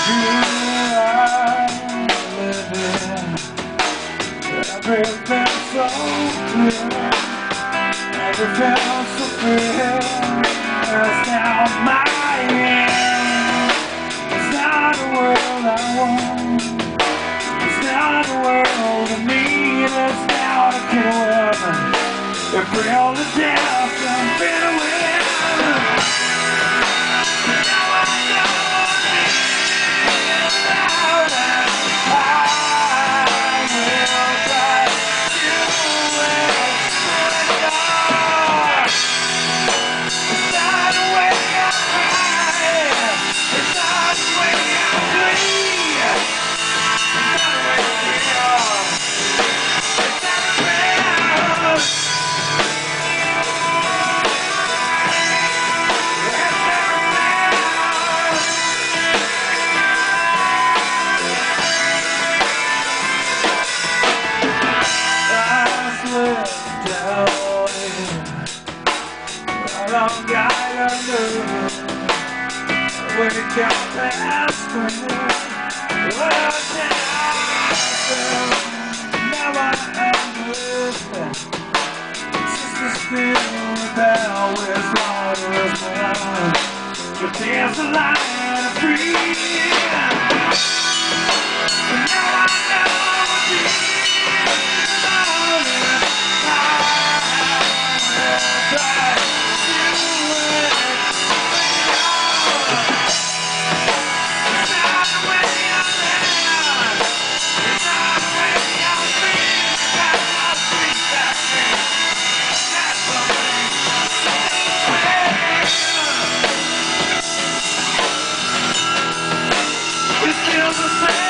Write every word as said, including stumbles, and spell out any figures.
Everything's so clear, everything's so fair. It's not my end. It's not the world I want. It's not the world I need. It's not a killer. If we all the death and bitter wind. Now I know that I will try to explain. It's not the way I hide. It's not the way I bleed. It's not the way I feel. It's not the way I look. Long guy under when it got past me. Well, now I understand. Just a still about with slaughterous blood. But there's a line of freedom. Now I know this. It feels the same.